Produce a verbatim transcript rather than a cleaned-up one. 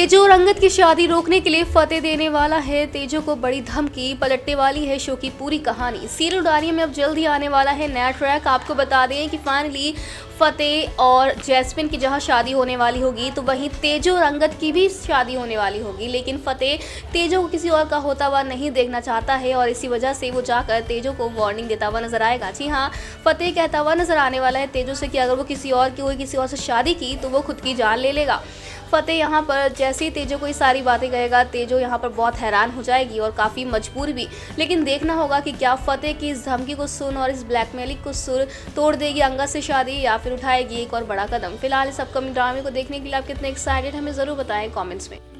तेजो और अंगद की शादी रोकने के लिए फतेह देने वाला है तेजो को बड़ी धमकी, पलटने वाली है शो की पूरी कहानी। सीरियल उडानिया में अब जल्द ही आने वाला है नया ट्रैक। आपको बता दें कि फाइनली फतेह और जैस्मिन की जहां शादी होने वाली होगी तो वहीं तेजो और अंगद की भी शादी होने वाली होगी, लेकिन फतेह तेजो को किसी और का होता हुआ नहीं देखना चाहता है और इसी वजह से वो जाकर तेजो को वार्निंग देता हुआ नजर आएगा। जी हाँ, फतेह कहता हुआ नजर आने वाला है तेजो से कि अगर वो किसी और की हुई किसी और से शादी की तो वो खुद की जान ले लेगा। फतेह यहाँ पर जैसे ही तेजो को ये सारी बातें कहेगा, तेजो यहाँ पर बहुत हैरान हो जाएगी और काफ़ी मजबूर भी। लेकिन देखना होगा कि क्या फतेह की इस धमकी को सुन और इस ब्लैकमेलिंग को सुर तोड़ देगी अंगद से शादी या फिर उठाएगी एक और बड़ा कदम। फिलहाल इस अपकमिंग ड्रामे को देखने के लिए आप कितने एक्साइटेड हमें ज़रूर बताएं कमेंट्स में।